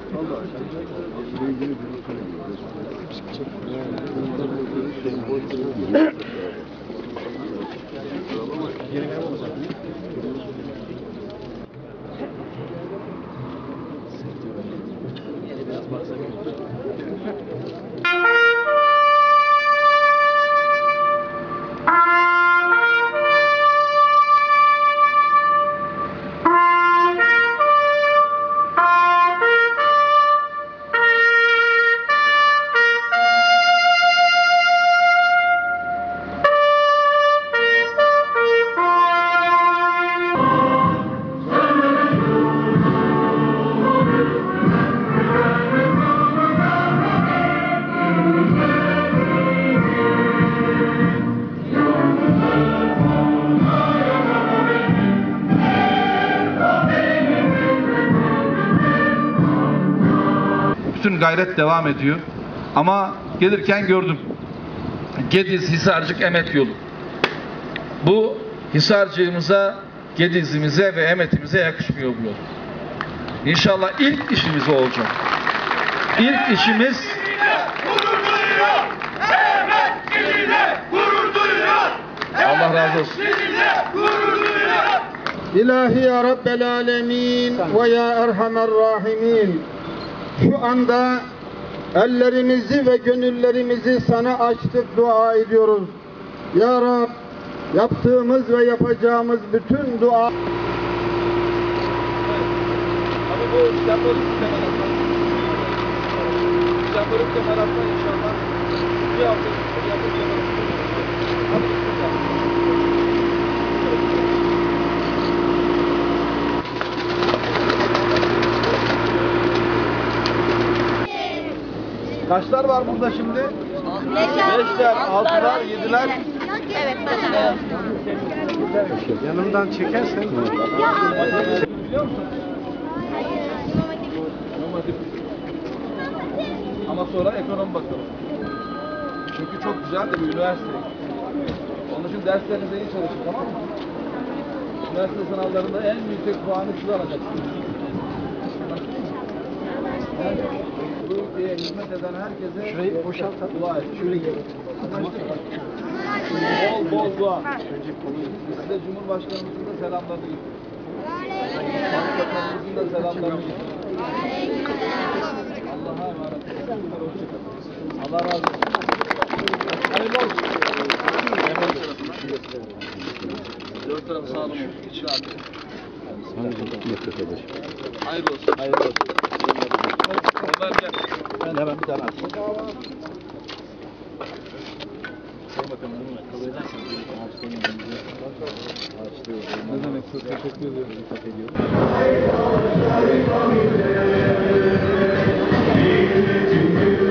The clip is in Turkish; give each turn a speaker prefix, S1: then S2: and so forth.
S1: Bütün gayret devam ediyor. Ama gelirken gördüm. Gediz, Hisarcık, Emet yolu. Bu Hisarcığımıza, Gediz'imize ve Emet'imize yakışmıyor bu yol. İnşallah ilk işimiz olacak. İlk işimiz Allah razı olsun.
S2: İlahi ya Rabbel Alemin ve ya Erhamer Rahimin. Şu anda ellerimizi ve gönüllerimizi sana açtık, dua ediyoruz. Ya Rab, yaptığımız ve yapacağımız bütün dua...
S1: Abi bu sembolik kemerasla inşallah bir hafta Kaçlar var burada şimdi? 5'ler, 6'lar, 7'ler.
S3: Evet, bana.
S2: Yanımdan çekersen...
S1: Biliyor musun? Ama sonra ekonomi bakalım. Çünkü çok güzel de bir üniversite. Onun için derslerinize iyi çalışın, tamam mı? Üniversite sınavlarında en yüksek puanı siz alacaksınız. Bu ülkeye hizmet eden herkese şurayı boşaltalım. Dua edin. Şurayı bol dua. Size Cumhurbaşkanımızın da selamlarını getirin. Başbakanımızın da selamlarını getirin. Allah'a emanet olun. Allah razı olsun. Hayırlı olsun. Dört tarafı sağ olun. İç rahat. Hayırlı olsun. Hayırlı olsun. Ömer gel. Ben hemen bir tane atayım. Ne demek? Çok teşekkür ediyorum.